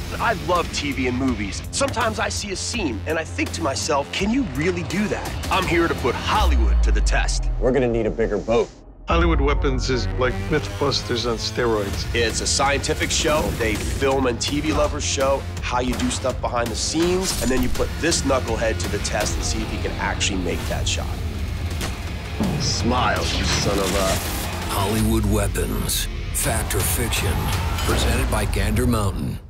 I love TV and movies. Sometimes I see a scene and I think to myself, can you really do that? I'm here to put Hollywood to the test. We're gonna need a bigger boat. Hollywood Weapons is like Mythbusters on steroids. It's a scientific show. They film and TV lovers show how you do stuff behind the scenes, and then you put this knucklehead to the test and see if he can actually make that shot. Smile, you son of a... Hollywood Weapons, Fact or Fiction, presented by Gander Mountain.